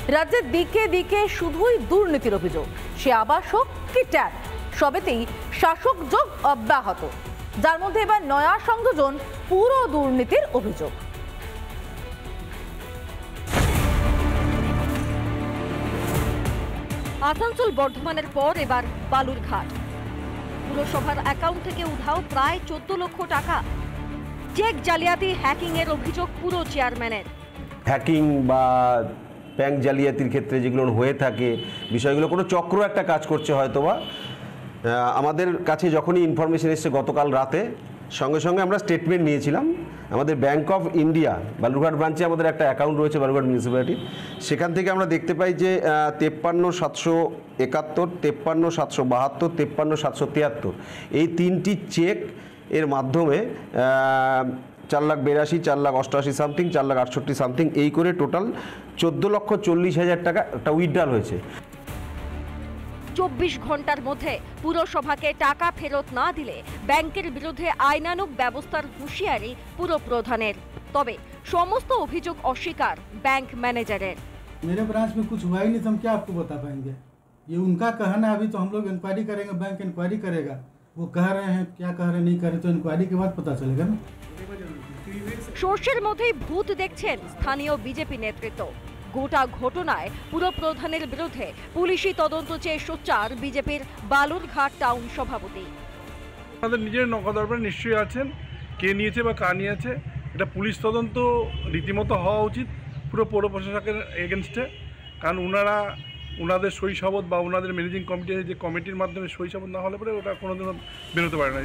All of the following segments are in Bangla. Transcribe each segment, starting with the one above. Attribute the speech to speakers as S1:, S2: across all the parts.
S1: রাজ্যের দিকে দিকে শুধুই দুর্নীতির অভিযোগ, সে আবাস হোক কি ট্যাব, সবেতেই শাসক যোগ অব্যাহত, যার মধ্যে এবার নয়া সংযোজন পুরো দুর্নীতির অভিযোগ।
S2: আসানসোল বর্ধমানের পর এবার বালুরঘাট। পুরসভার অ্যাকাউন্ট থেকে উধাও প্রায় 14 লক্ষ টাকা। চেক জালিয়াতি, হ্যাকিং এর অভিযোগ পুরো চেয়ারম্যানের।
S3: হ্যাকিং বা ব্যাংক জালিয়াতির ক্ষেত্রে যেগুলো হয়ে থাকে, বিষয়গুলো কোনো চক্র একটা কাজ করছে হয়তোবা। আমাদের কাছে যখনই ইনফরমেশন এসেছে গতকাল রাতে, সঙ্গে সঙ্গে আমরা স্টেটমেন্ট নিয়েছিলাম। আমাদের ব্যাংক অফ ইন্ডিয়া বালুরঘাট ব্রাঞ্চে আমাদের একটা অ্যাকাউন্ট রয়েছে বালুরঘাট মিউনিসিপ্যালিটি, সেখান থেকে আমরা দেখতে পাই যে 53,771, 53,772, 53,773 এই 3টি চেক এর মাধ্যমে 4,82,000, 4,88,000 সামথিং, 4,68,000 সামথিং, এই করে টোটাল 14,40,000 টাকা একটা উইথড্রল হয়েছে।
S2: 24 ঘন্টার মধ্যে পুরসভাকে টাকা ফেরত না দিলে ব্যাংকের বিরুদ্ধে আইনানুগ ব্যবস্থার হুঁশিয়ারি পুরো প্রধানের। তবে সমস্ত অভিযোগ অস্বীকার ব্যাংক ম্যানেজারের।
S4: मेरे ब्रांच में कुछ हुआ ही नहीं तो हम क्या आपको बता पाएंगे, ये उनका कहना है। अभी तो हम लोग इंक्वायरी करेंगे, बैंक इंक्वायरी करेगा, वो कह रहे हैं क्या कह रहे नहीं कह रहे, तो इंक्वायरी के बाद पता चलेगा ना।
S2: সর্ষের মধ্যেই ভূত দেখছেন স্থানীয় বিজেপি নেতৃত্ব। গোটা ঘটনায় পুরো প্রধানের বিরুদ্ধে পুলিশি তদন্ত চেয়ে সোচ্চার বিজেপির বালুরঘাট টাউন সভাপতি।
S5: আমাদের নিজের নজরদারি নিশ্চয়ই আছেন, কে নিয়েছে বা কার নিয়েছে এটা পুলিশ তদন্ত রীতিমতো হওয়া উচিত পুরো পৌর প্রশাসকের এগেনস্টে। কারণ ওনাদের সই শপথ বা ওনাদের ম্যানেজিং কমিটির যে কমিটির মাধ্যমে সই শপথ না হলে পরে ওটা কোনোদিনও বেরোতে পারে না।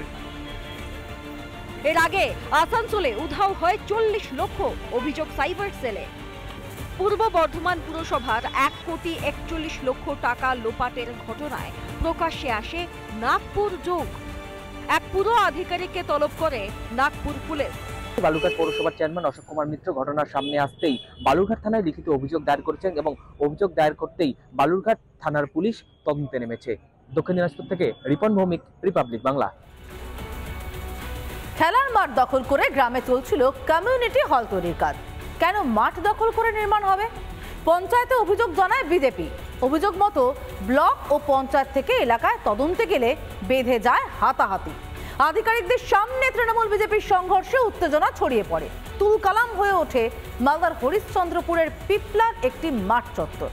S2: এর আগে আসানসোলে উধাও হয় 40 লক্ষ, অভিযোগ সাইবার সেলে। পূর্ব বর্ধমান পুরসভার 1,41,00,000 টাকা লোপাটের ঘটনায় প্রকাশ্যে আসে নাগপুর যোগ। এক পুরো আধিকারিককে তলব করে নাগপুর পুলিশ।
S6: বালুরঘাট পৌরসভার চেয়ারম্যান অশোক কুমার মিত্র ঘটনার সামনে আসতেই বালুরঘাট থানায় লিখিত অভিযোগ দায়ের করেছেন এবং অভিযোগ দায়ের করতেই বালুরঘাট থানার পুলিশ তদন্তে নেমেছে। দক্ষিণ দিনাজপুর থেকে রিপন ভৌমিক, রিপাবলিক বাংলা।
S1: খেলার মাঠ দখল করে গ্রামে চলছিল কমিউনিটি হল তৈরির কাজ। কেন মাঠ দখল করে নির্মাণ হবে? পঞ্চায়েতে অভিযোগ জানায় বিজেপি। অভিযোগ মতো ব্লক ও পঞ্চায়েত থেকে এলাকায় তদন্তে গেলে বেঁধে যায় হাতাহাতি। আধিকারিকদের সামনে তৃণমূল বিজেপির সংঘর্ষে উত্তেজনা ছড়িয়ে পড়ে। তুলকালাম হয়ে ওঠে মালদার হরিশ্চন্দ্রপুরের পিপলার একটি মাঠ চত্বর।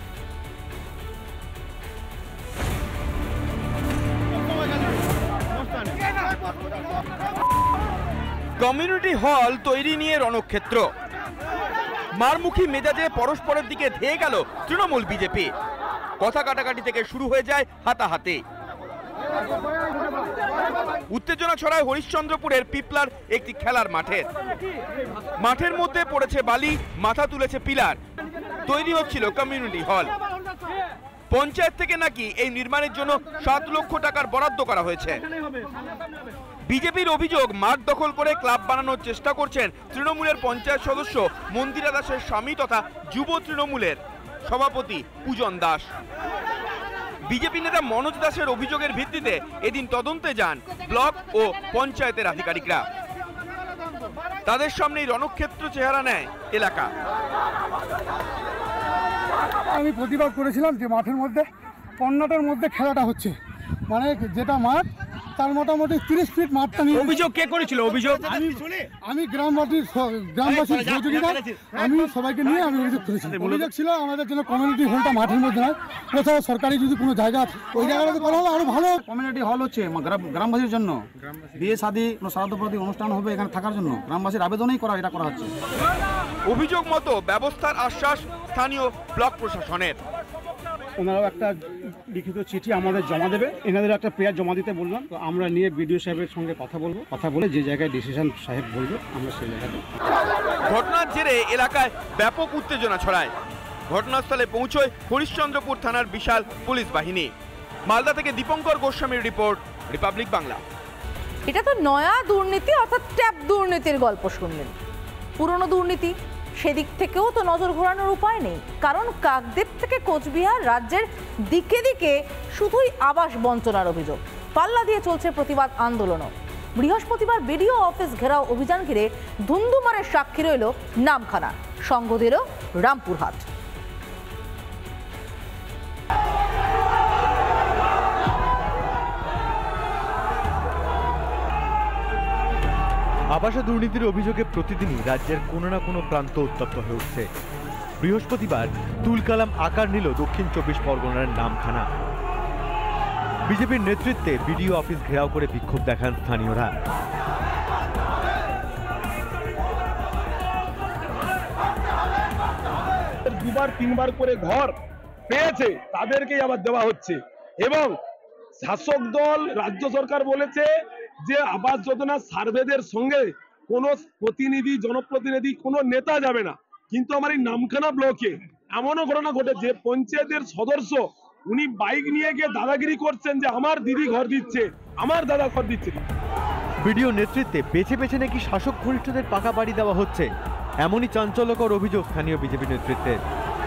S7: কমিউনিটি হল তৈরি নিয়ে রণক্ষেত্র। মারমুখী মেজাজে পরস্পরের দিকে ধেয়ে গেল তৃণমূল বিজেপি। কথা কাটাকাটি থেকে শুরু হয়ে যায় হাতাহাতি। উত্তেজনা ছড়ায় হরিশ্চন্দ্রপুরের পিপলার একটি খেলার মাঠের মধ্যে পড়েছে বালি, মাথা তুলেছে পিলার। তৈরি হচ্ছিল কমিউনিটি হল। পঞ্চায়েত থেকে নাকি এই নির্মাণের জন্য 7 লক্ষ টাকার বরাদ্দ করা হয়েছে। বিজেপির অভিযোগ, মাঠ দখল করে ক্লাব বানানোর চেষ্টা করছেন তৃণমূলের পঞ্চায়েত সদস্য মন্দিরা দাসের স্বামী তথা যুব তৃণমূলের সভাপতি পূজন দাস। বিজেপি নেতা মনোজ দাসের অভিযোগের ভিত্তিতে এদিন তদন্তে যান ব্লক ও পঞ্চায়েতের আধিকারিকরা। তাদের সামনেই রণক্ষেত্র চেহারা নেয় এলাকা।
S4: আমি প্রতিবাদ করেছিলাম যে মাঠের মধ্যে কর্নাটের মধ্যে খেলাটা হচ্ছে, মানে যেটা মাঠ তার মোটামুটি 30 ফিট মাঠটা নিয়ে।
S7: অভিযোগ কে করেছিল?
S4: আমি গ্রামবাসীর সহযোগিতা আমি সবাইকে নিয়ে আমি অভিযোগ করেছি। অভিযোগ ছিল আমাদের জন্য কমিউনিটি হলটা মাঠের মধ্যে নয়, কোথাও সরকারি যদি কোনো জায়গা ওই জায়গাটাতে করা হলে আরো ভালো।
S8: কমিউনিটি হল হচ্ছে গ্রামবাসীর জন্য, বিয়ে শাদী শ্রাদ্ধপ্রতি অনুষ্ঠান হবে এখানে থাকার জন্য গ্রামবাসীর আবেদনই এটা করা হচ্ছে।
S7: অভিযোগ মতো ব্যবস্থার আশ্বাস স্থানীয় ব্লক প্রশাসনের।
S8: ওনারাও একটা লিখিত চিঠি আমাদের জমা দেবে, এনাদের একটা পেয়ার জমা দিতে বললাম, তো আমরা নিয়ে বিডিও সাহেবের সঙ্গে কথা বলে যে জায়গায় ডিসিশন সাহেব বলবে আমরা সেই জায়গায়।
S7: ঘটনার জেরে এলাকায় ব্যাপক উত্তেজনা ছড়ায়। ঘটনাস্থলে পৌঁছয় হরিশ্চন্দ্রপুর থানার বিশাল পুলিশ বাহিনী। মালদা থেকে দীপঙ্কর গোস্বামীর রিপোর্ট, রিপাবলিক বাংলা।
S1: এটা তো নয়া দুর্নীতি অর্থাৎ ট্যাব দুর্নীতির গল্প শুনলেন। পুরনো দুর্নীতি, সেদিক থেকেও তো নজর ঘোরানোর উপায় নেই, কারণ কাকদ্বীপ থেকে কোচবিহার রাজ্যের দিকে দিকে শুধুই আবাস বঞ্চনার অভিযোগ। পাল্লা দিয়ে চলছে প্রতিবাদ আন্দোলনও। বৃহস্পতিবার বিডিও অফিস ঘেরাও অভিযান ঘিরে ধুন্ধুমারের সাক্ষী রইল নামখানা, সঙ্গ দিল রামপুরহাট।
S9: আবাসা দুর্নীতির অভিযোগে প্রতিদিনই রাজ্যের কোনো না কোনো প্রান্ত উত্তপ্ত হয়ে উঠছে। বৃহস্পতিবার তুলকালাম আকার নিল দক্ষিণ 24 পরগনার নামখানা। বিজেপির নেতৃত্বে বিডিও অফিস ঘেরাও করে বিক্ষোভ দেখান স্থানীয়রা।
S10: দুবার তিনবার করে ঘর পেয়েছে তাদেরকেই আবার দেওয়া হচ্ছে, এবং শাসক দল রাজ্য সরকার বলেছে যে আবাস যোজনা সার্ভেদের সঙ্গে কোনো প্রতিনিধি, জনপ্রতিনিধি, কোনো নেতা যাবে না। কিন্তু আমার এই নামখানা ব্লকে এমনও ঘটনা ঘটেছে, পঞ্চায়েতের সদস্য উনি বাইক নিয়ে গিয়ে দাদাগিরি করছেন যে আমার দিদি ঘর দিচ্ছে, আমার দাদা ঘর দিচ্ছে।
S9: বিডিও নেতৃত্বে বেছে বেছে নাকি শাসক ঘনিষ্ঠদের পাকা বাড়ি দেওয়া হচ্ছে, এমনই চাঞ্চল্যকর অভিযোগ স্থানীয় বিজেপি নেতৃত্বের।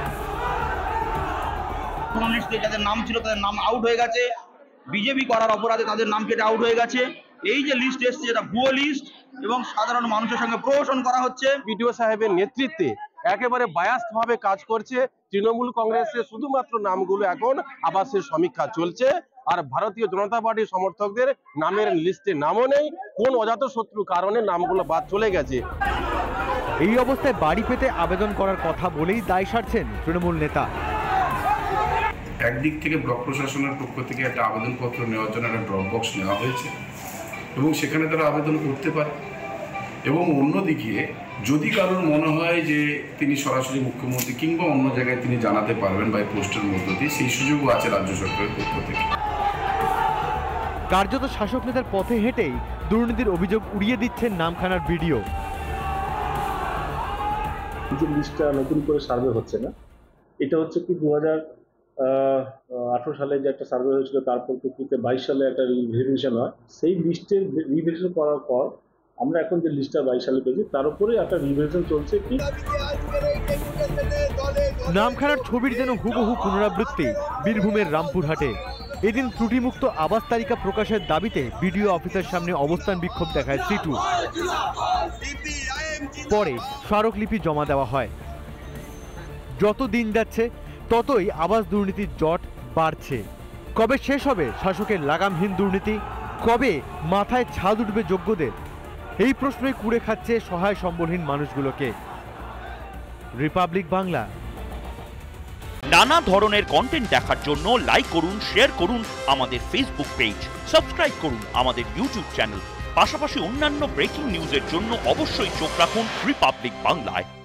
S11: যাদের নাম ছিল তাদের নাম আউট হয়ে গেছে, বিজেপি করার অপরাধে তাদের নাম কেটে আউট হয়ে গেছে। এই যে লিস্ট এসছে এটা ভুয়ো লিস্ট এবং সাধারণ মানুষের সঙ্গে প্রহসন করা হচ্ছে।
S10: বিডিও সাহেবের নেতৃত্বে একেবারে বায়াস্ট ভাবে কাজ করছে তৃণমূল কংগ্রেসের শুধুমাত্র নামগুলো এখন আবাসের সমীক্ষা চলছে, আর ভারতীয় জনতা পার্টির সমর্থকদের নামের লিস্টে নামও নেই। কোন অজাত শত্রু কারণে নামগুলো বাদ চলে গেছে।
S9: এই অবস্থায় বাড়ি পেতে আবেদন করার কথা বলেই দায় সারছেন তৃণমূল নেতা।
S12: একদিক থেকে ব্লক প্রশাসনের পক্ষ থেকে একটা আবেদনপত্র নেওয়ার জন্য একটা ড্রপ বক্স নেওয়া হয়েছে এবং সেখানে তারা আবেদন করতে পারে, এবং অন্যদিকে যদি কারোর মনে হয় যে তিনি সরাসরি মুখ্যমন্ত্রী কিংবা অন্য জায়গায় তিনি জানাতে পারবেন বাই পোস্টের মধ্য দিয়ে, সেই সুযোগও আছে রাজ্য সরকারের পক্ষ থেকে।
S9: কার্যত শাসক নেতার পথে হেঁটেই দুর্নীতির অভিযোগ উড়িয়ে দিচ্ছেন নামখানার বিডিও।
S13: যে লিস্টটা নতুন করে সার্ভে হচ্ছে না, এটা হচ্ছে কি 2018 সালে যে একটা সার্ভে হয়েছিল, তারপর কিন্তু 22 সালে একটা রিভিশন হয়। সেই লিস্টের রিভিশন করার পর আমরা এখন যে লিস্টটা 22 সালে পেয়েছি তার উপরে একটা রিভিশন চলছে। কি
S9: নামখানার ছবির যেন হুবহু পুনরাবৃত্তি বীরভূমের রামপুরহাটে। এদিন ত্রুটিমুক্ত আবাস তালিকা প্রকাশের দাবিতে বিডিও অফিসের সামনে অবস্থান বিক্ষোভ দেখায় সিটু। পরে স্মারকলিপি জমা দেওয়া হয়। যত দিন যাচ্ছে ততই আবাস দুর্নীতির জট বাড়ছে। কবে শেষ হবে শাসকের লাগামহীন দুর্নীতি? কবে মাথায় ছাদ উঠবে যোগ্যদের? এই প্রশ্নই কুড়ে খাচ্ছে সহায় সম্বলহীন মানুষগুলোকে। রিপাবলিক বাংলা।
S14: নানা ধরনের কন্টেন্ট দেখার জন্য লাইক করুন, শেয়ার করুন আমাদের ফেসবুক পেজ, সাবস্ক্রাইব করুন আমাদের ইউটিউব চ্যানেল। পাশাপাশি অন্যান্য ব্রেকিং নিউজের জন্য অবশ্যই চোখ রাখুন রিপাবলিক বাংলায়।